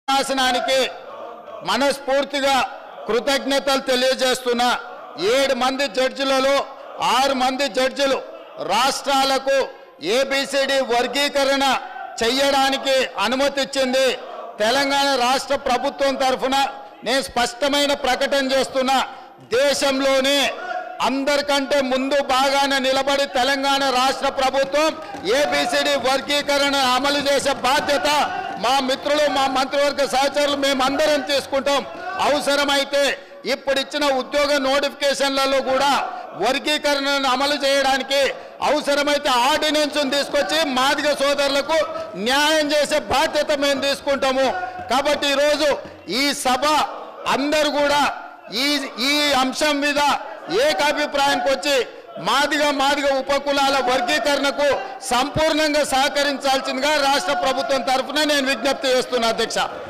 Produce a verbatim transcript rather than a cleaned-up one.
శాసనానికి మనస్ఫూర్తిగా కృతజ్ఞతలు తెలియజేస్తున్నా. ఏడు మంది జడ్జిలలో ఆరు మంది జడ్జిలు రాష్ట్రాలకు ఏబిసిడి వర్గీకరణ చేయడానికి అనుమతి ఇచ్చింది. తెలంగాణ రాష్ట్ర ప్రభుత్వం తరఫున నేను స్పష్టమైన ప్రకటన చేస్తున్నా, దేశంలోనే అందరికంటే ముందు బాగానే నిలబడి తెలంగాణ రాష్ట్ర ప్రభుత్వం ఏబిసిడి వర్గీకరణ అమలు చేసే బాధ్యత మా మిత్రులు మా మంత్రివర్గ సహచరులు మేమందరం తీసుకుంటాం. అవసరమైతే ఇప్పుడు ఇచ్చిన ఉద్యోగ నోటిఫికేషన్లలో కూడా వర్గీకరణను అమలు చేయడానికి అవసరమైతే ఆర్డినెన్స్ తీసుకొచ్చి మాదిగ సోదరులకు న్యాయం చేసే బాధ్యత మేము తీసుకుంటాము. కాబట్టి ఈరోజు ఈ సభ అందరూ కూడా ఈ ఈ అంశం మీద ఏకాభిప్రాయానికి వచ్చి మాదిగ మాదిగ ఉపకులాల వర్గీకరణకు సంపూర్ణంగా సహకరించాల్సిందిగా రాష్ట్ర ప్రభుత్వం తరఫున నేను విజ్ఞప్తి చేస్తున్నా అధ్యక్ష.